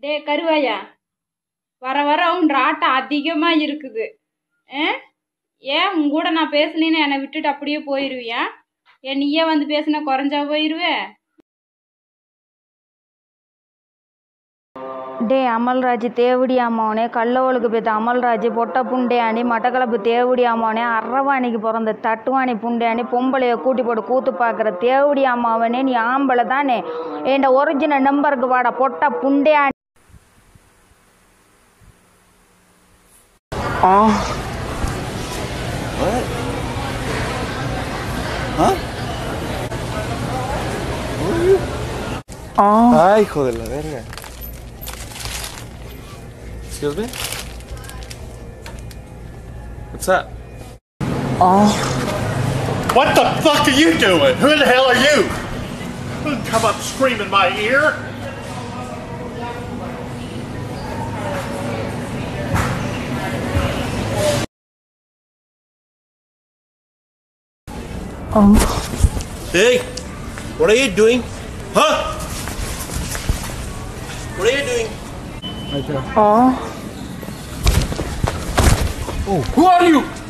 டே கருவாயா, வர வர உன் ஆட்டம் அதிகமாக இருக்குது. ஏன் உன் கூட நான் பேசுனேன்னு என்னை விட்டுட்டு அப்படியே போயிடுவியா? ஏன் நீயே வந்து பேசுனா குறைஞ்சா போயிடுவே? டே அமல்ராஜ் தேவடி அம்மாவனே, கல்லவளுக்கு பேத்த அமல்ராஜ், பொட்ட புண்டையாணி, மட்டக்களப்பு தேவடி அம்மாவனே, அரவாணிக்கு பிறந்த தட்டுவாணி புண்டையாணி, பொம்பளைய கூட்டி போட்டு கூத்து பார்க்குற தேவடி அம்மாவனே, நீ ஆம்பளை தானே? என் ஒரிஜினல் நம்பருக்கு வாடா பொட்ட புண்டையாணி. What? Huh? Who are you? Ay, hijo de la verga. Excuse me? What's that? What the fuck are you doing? Who the hell are you? Don't come up screaming my ear. Hey, what are you doing? Huh? What are you doing? Who are you?